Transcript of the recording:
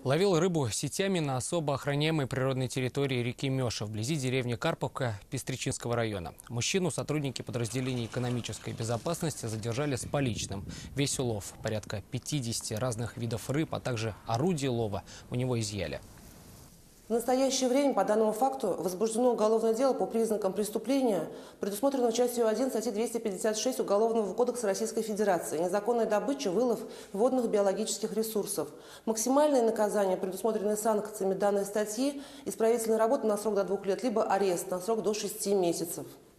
Ловил рыбу сетями на особо охраняемой природной территории реки Меша вблизи деревни Карповка Пестричинского района. Мужчину сотрудники подразделений экономической безопасности задержали с поличным. Весь улов, порядка 50 разных видов рыб, а также орудие лова у него изъяли. В настоящее время по данному факту возбуждено уголовное дело по признакам преступления, предусмотренного частью 1 статьи 256 Уголовного кодекса Российской Федерации «Незаконная добыча, вылов водных биологических ресурсов». Максимальное наказание, предусмотренное санкциями данной статьи, исправительная работа на срок до 2 лет, либо арест на срок до 6 месяцев.